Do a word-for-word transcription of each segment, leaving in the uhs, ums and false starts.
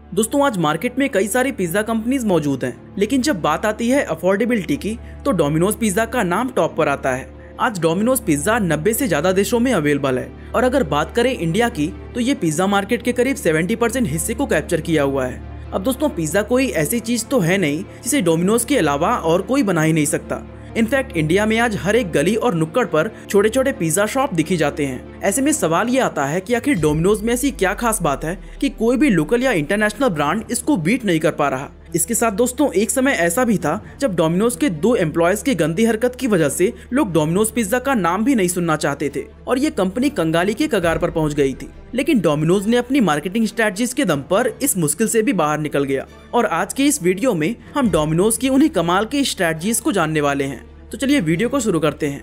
दोस्तों आज मार्केट में कई सारी पिज्जा कंपनीज मौजूद हैं, लेकिन जब बात आती है अफोर्डेबिलिटी की तो डोमिनोज पिज्जा का नाम टॉप पर आता है। आज डोमिनोज पिज्जा नब्बे से ज्यादा देशों में अवेलेबल है और अगर बात करें इंडिया की तो ये पिज्जा मार्केट के करीब सत्तर परसेंट हिस्से को कैप्चर किया हुआ है। अब दोस्तों पिज्जा कोई ऐसी चीज तो है नहीं जिसे डोमिनोज के अलावा और कोई बना ही नहीं सकता। इनफैक्ट इंडिया में आज हर एक गली और नुक्कड़ पर छोटे छोटे पिज्जा शॉप दिखी जाते हैं। ऐसे में सवाल ये आता है कि आखिर डोमिनोज में ऐसी क्या खास बात है कि कोई भी लोकल या इंटरनेशनल ब्रांड इसको बीट नहीं कर पा रहा। इसके साथ दोस्तों एक समय ऐसा भी था जब डोमिनोज के दो एम्प्लॉयज की गंदी हरकत की वजह से लोग डोमिनोज पिज्जा का नाम भी नहीं सुनना चाहते थे और ये कंपनी कंगाली के कगार पर पहुंच गई थी। लेकिन डोमिनोज ने अपनी मार्केटिंग स्ट्रेटजीज के दम पर इस मुश्किल से भी बाहर निकल गया और आज के इस वीडियो में हम डोमिनोज की उन्हीं कमाल की स्ट्रेटजीज को जानने वाले हैं। तो चलिए वीडियो को शुरू करते हैं।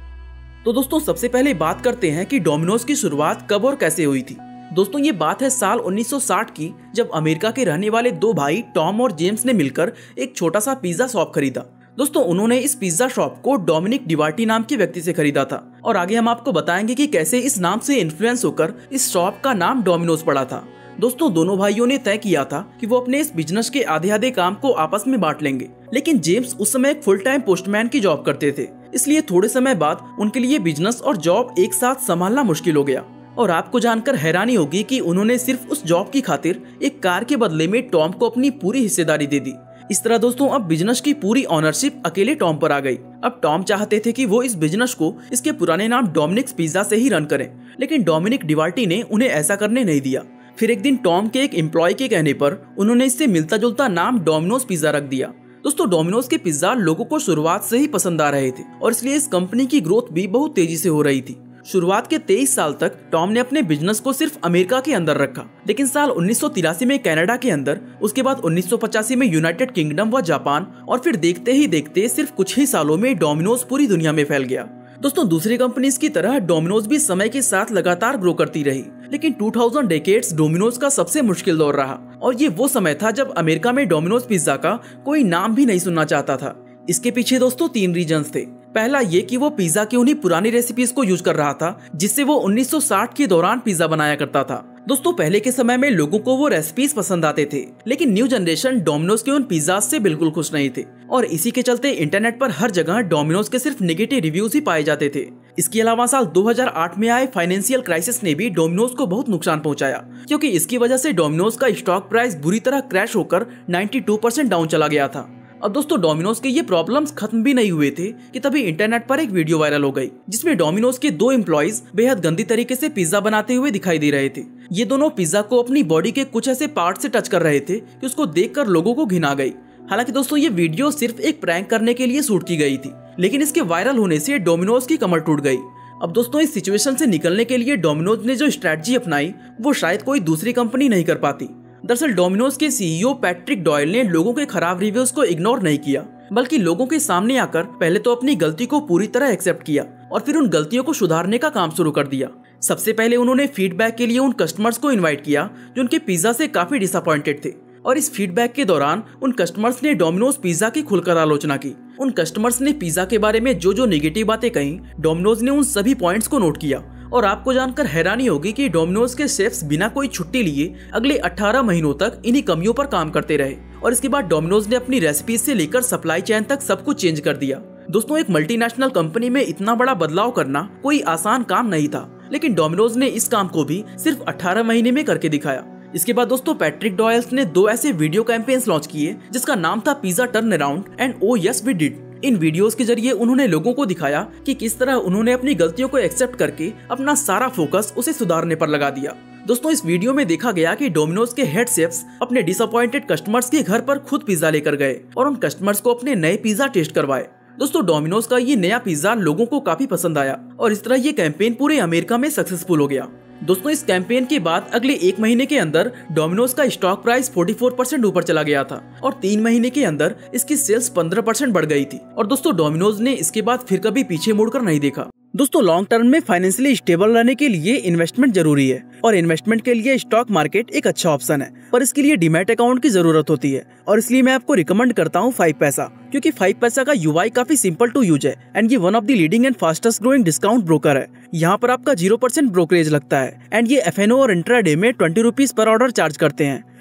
तो दोस्तों सबसे पहले बात करते हैं कि डोमिनोज की शुरुआत कब और कैसे हुई थी। दोस्तों ये बात है साल उन्नीस सौ साठ की, जब अमेरिका के रहने वाले दो भाई टॉम और जेम्स ने मिलकर एक छोटा सा पिज्जा शॉप खरीदा। दोस्तों उन्होंने इस पिज्जा शॉप को डोमिनिक डिवार्टी नाम के व्यक्ति से खरीदा था और आगे हम आपको बताएंगे कि कैसे इस नाम से इन्फ्लुएंस होकर इस शॉप का नाम डोमिनोज पड़ा था। दोस्तों दोनों भाइयों ने तय किया था कि वो अपने इस बिजनेस के आधे आधे काम को आपस में बांट लेंगे, लेकिन जेम्स उस समय एक फुल टाइम पोस्टमैन की जॉब करते थे, इसलिए थोड़े समय बाद उनके लिए बिजनेस और जॉब एक साथ संभालना मुश्किल हो गया। और आपको जानकर हैरानी होगी कि उन्होंने सिर्फ उस जॉब की खातिर एक कार के बदले में टॉम को अपनी पूरी हिस्सेदारी दे दी। इस तरह दोस्तों अब बिजनेस की पूरी ऑनरशिप अकेले टॉम पर आ गई। अब टॉम चाहते थे कि वो इस बिजनेस को इसके पुराने नाम डोमिनिक्स पिज्जा से ही रन करें, लेकिन डोमिनिक डिवार्टी ने उन्हें ऐसा करने नहीं दिया। फिर एक दिन टॉम के एक एम्प्लॉय के कहने पर उन्होंने इससे मिलता जुलता नाम डोमिनोज पिज्जा रख दिया। दोस्तों डोमिनोज के पिज्जा लोगों को शुरुआत से ही पसंद आ रहे थे और इसलिए इस कंपनी की ग्रोथ भी बहुत तेजी से हो रही थी। शुरुआत के तेईस साल तक टॉम ने अपने बिजनेस को सिर्फ अमेरिका के अंदर रखा, लेकिन साल उन्नीस सौ तिरासी में कनाडा के अंदर, उसके बाद उन्नीस सौ पचासी में यूनाइटेड किंगडम व जापान और फिर देखते ही देखते सिर्फ कुछ ही सालों में डोमिनोज पूरी दुनिया में फैल गया। दोस्तों दूसरी कंपनीज की तरह डोमिनोज भी समय के साथ लगातार ग्रो करती रही, लेकिन दो हज़ार डेकेड्स डोमिनोज का सबसे मुश्किल दौर रहा और ये वो समय था जब अमेरिका में डोमिनोज पिज्जा का कोई नाम भी नहीं सुनना चाहता था। इसके पीछे दोस्तों तीन रीजंस थे। पहला ये कि वो पिज्जा की उन्हीं पुरानी रेसिपीज को यूज कर रहा था जिससे वो उन्नीस सौ साठ के दौरान पिज्जा बनाया करता था। दोस्तों पहले के समय में लोगों को वो रेसिपीज पसंद आते थे, लेकिन न्यू जनरेशन डोमिनोज के उन पिज्जाज से बिल्कुल खुश नहीं थे और इसी के चलते इंटरनेट पर हर जगह डोमिनोज के सिर्फ नेगेटिव रिव्यूज ही पाए जाते थे। इसके अलावा साल दो हज़ार आठ में आए फाइनेंशियल क्राइसिस ने भी डोमिनोज को बहुत नुकसान पहुंचाया, क्योंकि इसकी वजह से डोमिनोज का स्टॉक प्राइस बुरी तरह क्रैश होकर बानवे परसेंट डाउन चला गया था। अब दोस्तों डोमिनोज के ये प्रॉब्लम्स खत्म भी नहीं हुए थे कि तभी इंटरनेट पर एक वीडियो वायरल हो गई जिसमें डोमिनोज के दो एम्प्लॉइज बेहद गंदी तरीके से पिज्जा बनाते हुए दिखाई दे रहे थे। ये दोनों पिज्जा को अपनी बॉडी के कुछ ऐसे पार्ट से टच कर रहे थे कि उसको देखकर लोगों को घिन आ गई। हालांकि दोस्तों ये वीडियो सिर्फ एक प्रैंक करने के लिए शूट की गई थी, लेकिन इसके वायरल होने से डोमिनोज की कमर टूट गई। अब दोस्तों इस सिचुएशन से निकलने के लिए डोमिनोज ने जो स्ट्रेटजी अपनाई वो शायद कोई दूसरी कंपनी नहीं कर पाती। दरअसल डोमिनोज के सीईओ पैट्रिक डॉयल ने लोगों के खराब रिव्यूज को इग्नोर नहीं किया, बल्कि लोगों के सामने आकर पहले तो अपनी गलती को पूरी तरह एक्सेप्ट किया और फिर उन गलतियों को सुधारने का काम शुरू कर दिया। सबसे पहले उन्होंने फीडबैक के लिए उन कस्टमर्स को इनवाइट किया जो उनके पिज्जा से काफी डिसअपॉइंटेड थे और इस फीडबैक के दौरान उन कस्टमर्स ने डोमिनोज पिज्जा की खुलकर आलोचना की। उन कस्टमर्स ने पिज्जा के बारे में जो जो नेगेटिव बातें कही, डोमिनोज ने उन सभी पॉइंट्स को नोट किया और आपको जानकर हैरानी होगी कि डोमिनोज के शेफ्स बिना कोई छुट्टी लिए अगले अठारह महीनों तक इन्हीं कमियों पर काम करते रहे और इसके बाद डोमिनोज ने अपनी रेसिपीज से लेकर सप्लाई चेन तक सब कुछ चेंज कर दिया। दोस्तों एक मल्टीनेशनल कंपनी में इतना बड़ा बदलाव करना कोई आसान काम नहीं था, लेकिन डोमिनोज ने इस काम को भी सिर्फ अठारह महीने में करके दिखाया। इसके बाद दोस्तों पैट्रिक डॉयल्स ने दो ऐसे वीडियो कैंपेन्स लॉन्च किए जिसका नाम था pizza turn around and oh yes we did. इन वीडियोस के जरिए उन्होंने लोगों को दिखाया कि किस तरह उन्होंने अपनी गलतियों को एक्सेप्ट करके अपना सारा फोकस उसे सुधारने पर लगा दिया। दोस्तों इस वीडियो में देखा गया कि डोमिनोज के हेड शेफ्स अपने डिसअपॉइंटेड कस्टमर्स के घर पर खुद पिज्जा लेकर गए और उन कस्टमर्स को अपने नए पिज्जा टेस्ट करवाए। दोस्तों डोमिनोज का ये नया पिज्जा लोगों को काफी पसंद आया और इस तरह ये कैंपेन पूरे अमेरिका में सक्सेसफुल हो गया। दोस्तों इस कैंपेन के बाद अगले एक महीने के अंदर डोमिनोज का स्टॉक प्राइस चौवालीस परसेंट ऊपर चला गया था और तीन महीने के अंदर इसकी सेल्स पंद्रह परसेंट बढ़ गई थी और दोस्तों डोमिनोज ने इसके बाद फिर कभी पीछे मुड़कर नहीं देखा। दोस्तों लॉन्ग टर्म में फाइनेंशियली स्टेबल रहने के लिए इन्वेस्टमेंट जरूरी है और इन्वेस्टमेंट के लिए स्टॉक मार्केट एक अच्छा ऑप्शन है, पर इसके लिए डीमैट अकाउंट की जरूरत होती है और इसलिए मैं आपको रिकमेंड करता हूँ फाइव पैसा, क्योंकि फाइव पैसा का यूआई काफी सिंपल टू यूज है एंड ये one of the leading and fastest growing discount broker है। यहाँ पर आपका जीरो परसेंट ब्रोकरेज लगता है एंड ये एफ एन ओ और इंट्राडे में ट्वेंटी रुपीज पर ऑर्डर चार्ज करते हैं।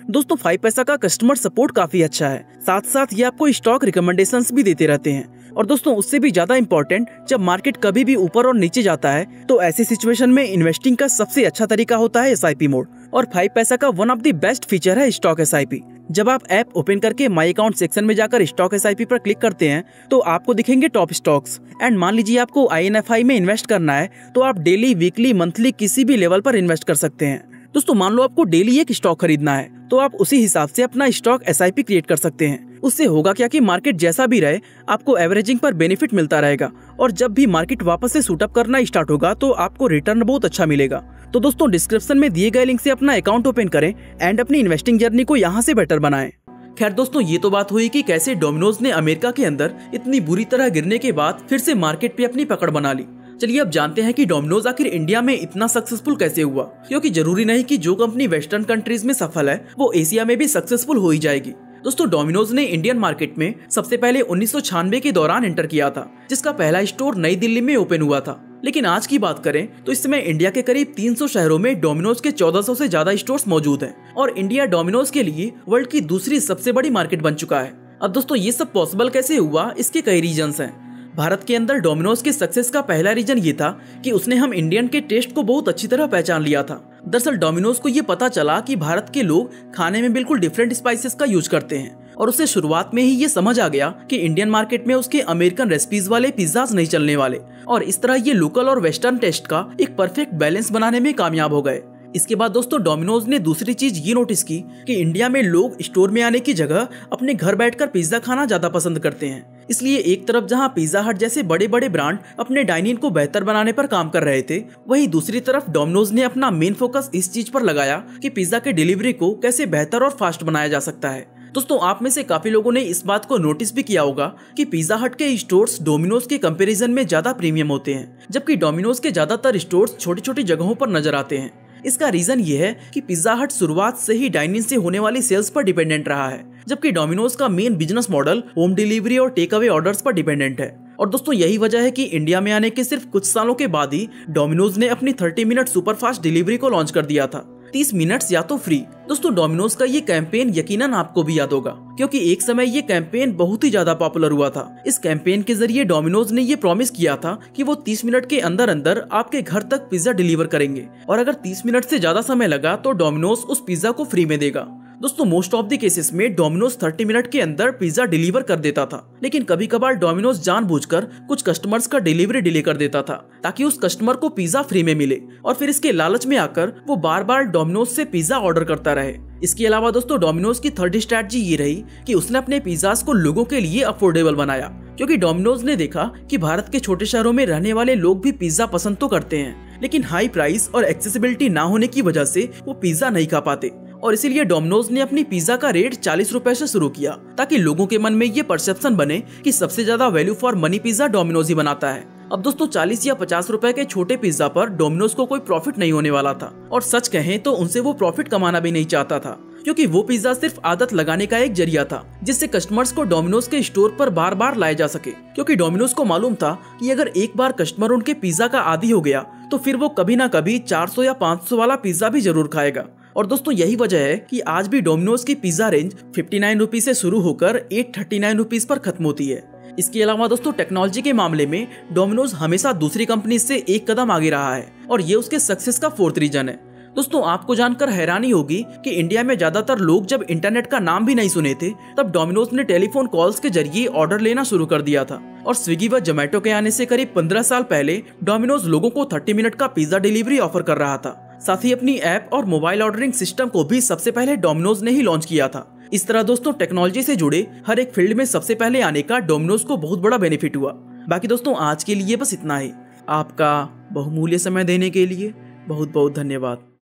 दोस्तों फाइव पैसा का कस्टमर सपोर्ट काफी अच्छा है, साथ साथ ये आपको स्टॉक रिकमेंडेशंस भी देते रहते हैं। और दोस्तों उससे भी ज्यादा इम्पोर्टेंट, जब मार्केट कभी भी ऊपर और नीचे जाता है तो ऐसी सिचुएशन में इन्वेस्टिंग का सबसे अच्छा तरीका होता है एस आई पी मोड। और फाइव पैसा का one of the best feature है स्टॉक एस आई पी। जब आप ऐप ओपन करके माई अकाउंट सेक्शन में जाकर स्टॉक एस आई पी पर क्लिक करते हैं तो आपको दिखेंगे टॉप स्टॉक्स। एंड मान लीजिए आपको आई एन एफ आई में इन्वेस्ट करना है तो आप डेली, वीकली, मंथली किसी भी लेवल पर इन्वेस्ट कर सकते हैं। दोस्तों मान लो आपको डेली एक स्टॉक खरीदना है तो आप उसी हिसाब से अपना stock S I P create कर सकते हैं। उससे होगा क्या कि मार्केट जैसा भी रहे आपको एवरेजिंग पर बेनिफिट मिलता रहेगा, और जब भी मार्केट वापस से शूट अप करना स्टार्ट होगा तो आपको रिटर्न बहुत अच्छा मिलेगा। तो दोस्तों डिस्क्रिप्शन में दिए गए लिंक से अपना अकाउंट ओपन करें एंड अपनी इन्वेस्टिंग जर्नी को यहाँ से बेटर बनाएं। खैर दोस्तों ये तो बात हुई कि कैसे डोमिनोज ने अमेरिका के अंदर इतनी बुरी तरह गिरने के बाद फिर से मार्केट पे अपनी पकड़ बना ली। चलिए अब जानते हैं कि डोमिनोज आखिर इंडिया में इतना सक्सेसफुल कैसे हुआ, क्योंकि जरूरी नहीं कि जो कंपनी वेस्टर्न कंट्रीज में सफल है वो एशिया में भी सक्सेसफुल हो ही जाएगी। दोस्तों डोमिनोज ने इंडियन मार्केट में सबसे पहले उन्नीस सौ छियानवे के दौरान एंटर किया था, जिसका पहला स्टोर नई दिल्ली में ओपन हुआ था। लेकिन आज की बात करें तो इस समय इंडिया के करीब तीन सौ शहरों में डोमिनोज के चौदह सौ से ज्यादा स्टोर्स मौजूद हैं, और इंडिया डोमिनोज के लिए वर्ल्ड की दूसरी सबसे बड़ी मार्केट बन चुका है। अब दोस्तों ये सब पॉसिबल कैसे हुआ, इसके कई रीजंस हैं। भारत के अंदर डोमिनोज के सक्सेस का पहला रीजन ये था कि उसने हम इंडियन के टेस्ट को बहुत अच्छी तरह पहचान लिया था। दरअसल डोमिनोज को ये पता चला कि भारत के लोग खाने में बिल्कुल डिफरेंट स्पाइसेस का यूज करते हैं, और उसे शुरुआत में ही ये समझ आ गया कि इंडियन मार्केट में उसके अमेरिकन रेसिपीज वाले पिज्जाज नहीं चलने वाले, और इस तरह ये लोकल और वेस्टर्न टेस्ट का एक परफेक्ट बैलेंस बनाने में कामयाब हो गए। इसके बाद दोस्तों डोमिनोज ने दूसरी चीज ये नोटिस की कि इंडिया में लोग स्टोर में आने की जगह अपने घर बैठकर पिज्जा खाना ज्यादा पसंद करते हैं। इसलिए एक तरफ जहां पिज्जा हट जैसे बड़े बड़े ब्रांड अपने डाइनिंग को बेहतर बनाने पर काम कर रहे थे, वहीं दूसरी तरफ डोमिनोज ने अपना मेन फोकस इस चीज पर लगाया कि पिज्जा के डिलीवरी को कैसे बेहतर और फास्ट बनाया जा सकता है। दोस्तों आप में से काफी लोगों ने इस बात को नोटिस भी किया होगा कि पिज्जा हट के स्टोर्स डोमिनोज के कंपैरिजन में ज्यादा प्रीमियम होते हैं, जबकि डोमिनोज के ज्यादातर स्टोर्स छोटी छोटी जगहों पर नजर आते हैं। इसका रीजन ये है कि पिज्जा हट शुरुआत से ही डाइनिंग से होने वाली सेल्स पर डिपेंडेंट रहा है, जबकि डोमिनोज का main business model home delivery और टेक अवे ऑर्डर्स पर डिपेंडेंट है। और दोस्तों यही वजह है कि इंडिया में आने के सिर्फ कुछ सालों के बाद ही डोमिनोज ने अपनी तीस मिनट सुपरफास्ट डिलीवरी को लॉन्च कर दिया था। तीस मिनट्स या तो फ्री। दोस्तों डोमिनोज का ये कैंपेन यकीनन आपको भी याद होगा, क्योंकि एक समय ये कैंपेन बहुत ही ज्यादा पॉपुलर हुआ था। इस कैंपेन के जरिए डोमिनोज ने ये प्रॉमिस किया था कि वो तीस मिनट के अंदर अंदर आपके घर तक पिज्जा डिलीवर करेंगे, और अगर तीस मिनट से ज्यादा समय लगा तो डोमिनोज उस पिज्जा को फ्री में देगा। दोस्तों मोस्ट ऑफ द केसेस में डोमिनोज तीस मिनट के अंदर पिज्जा डिलीवर कर देता था, लेकिन कभी कभार डोमिनोज जानबूझकर कुछ कस्टमर्स का डिलीवरी डिले कर देता था ताकि उस कस्टमर को पिज्जा फ्री में मिले, और फिर इसके लालच में आकर वो बार बार डोमिनोज से पिज्जा ऑर्डर करता रहे। इसके अलावा दोस्तों डोमिनोज की थर्ड स्ट्रैटेजी ये रही कि उसने अपने पिज्जास को लोगों के लिए अफोर्डेबल बनाया, क्योंकि डोमिनोज ने देखा कि भारत के छोटे शहरों में रहने वाले लोग भी पिज्जा पसंद तो करते हैं, लेकिन हाई प्राइस और एक्सेसिबिलिटी ना होने की वजह से वो पिज्जा नहीं खा पाते, और इसीलिए डोमिनोज ने अपनी पिज्जा का रेट चालीस रुपए से शुरू किया, ताकि लोगों के मन में ये परसेप्शन बने कि सबसे ज्यादा value for money pizza Domino's ही बनाता है। अब दोस्तों चालीस या पचास रुपए के छोटे पिज्जा पर डोमिनोज को कोई प्रॉफिट नहीं होने वाला था, और सच कहें तो उनसे वो प्रॉफिट कमाना भी नहीं चाहता था, क्योंकि वो पिज्जा सिर्फ आदत लगाने का एक जरिया था जिससे कस्टमर्स को डोमिनोज के स्टोर पर बार बार लाया जा सके। क्योंकि डोमिनोज को मालूम था कि अगर एक बार कस्टमर उनके पिज्जा का आदी हो गया तो फिर वो कभी ना कभी चार सौ या पाँच सौ वाला पिज्जा भी जरूर खाएगा। और दोस्तों यही वजह है कि आज भी डोमिनोज की pizza range fifty nine rupees से शुरू होकर eight thirty nine rupees per खत्म होती है। इसके अलावा दोस्तों टेक्नोलॉजी के मामले में डोमिनोज हमेशा दूसरी कंपनी से एक कदम आगे रहा है, और ये उसके सक्सेस का फोर्थ रीजन है। दोस्तों आपको जानकर हैरानी होगी कि इंडिया में ज्यादातर लोग जब इंटरनेट का नाम भी नहीं सुने थे तब डोमिनोज ने टेलीफोन कॉल्स के जरिए ऑर्डर लेना शुरू कर दिया था, और स्विगी व जोमेटो के आने से करीब पंद्रह साल पहले डोमिनोज लोगों को तीस मिनट का पिज्जा डिलीवरी ऑफर कर रहा था। साथ ही अपनी ऐप और मोबाइल ऑर्डरिंग सिस्टम को भी सबसे पहले डोमिनोज ने ही लॉन्च किया था। इस तरह दोस्तों टेक्नोलॉजी से जुड़े हर एक फील्ड में सबसे पहले आने का डोमिनोज को बहुत बड़ा बेनिफिट हुआ। बाकी दोस्तों आज के लिए बस इतना ही। आपका बहुमूल्य समय देने के लिए बहुत बहुत धन्यवाद।